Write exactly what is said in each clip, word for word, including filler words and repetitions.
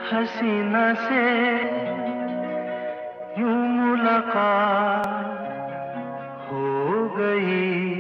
हसीना से यूं मुलाकात हो गई।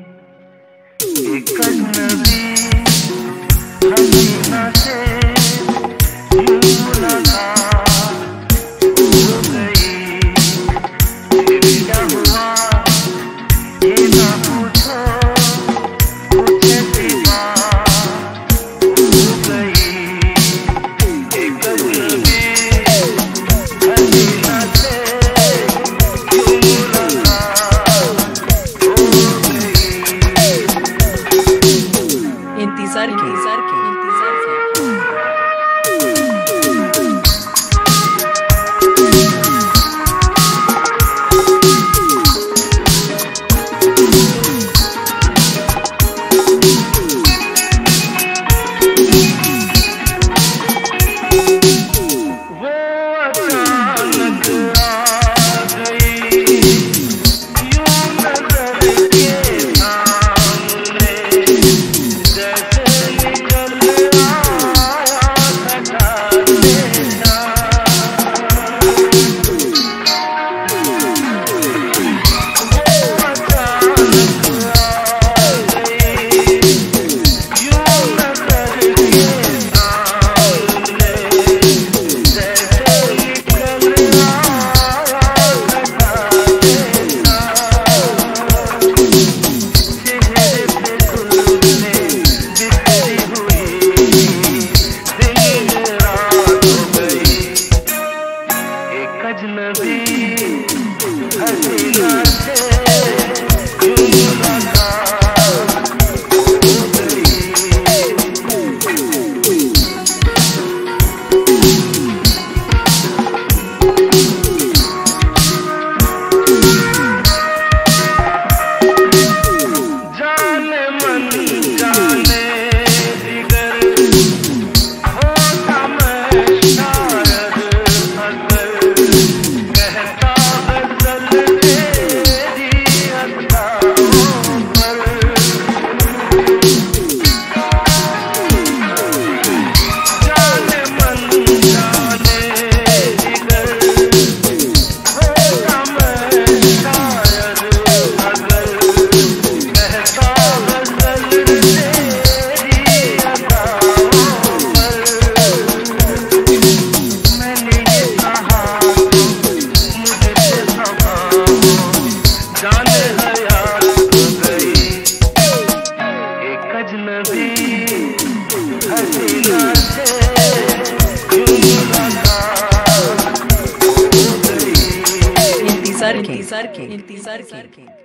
एक अजनबी हसीना से यूं मुलाकात हो गई। फिर क्या हुआ ये ना पूछो, कुछ ऐसी बात हो गई। एक अजनबी हसीना से यूं मुलाकात हो गई। इंतजार की इंतजार की इंतजार की वो अचानक आ गई यूं नजर के सामने, जैसे निकल आया खटाल में जान। वो अचानक आ गई यूं नजर के सामने, जैसे निकल आया खटाल में जान। चेहरे पे गुलने बिखरी हुई, दिन रात हो गई। एक अजनबी हसीना से यूं मुलाकात हो गई। जाने मन जाने जिगर होता मैं शायद अगर कहता गजल तेरी अदाओं पर। जाने मन जाने जिगर होता मैं शायद अगर कहता गजल तेरी अदाओं पर। मैंने ये कहा मुझसे सवाओ, जाने हयात हो गई। एक अजनबी हसीना से यूं मुलाकात हो गई। इंतजार की इंतजार की इंतजार की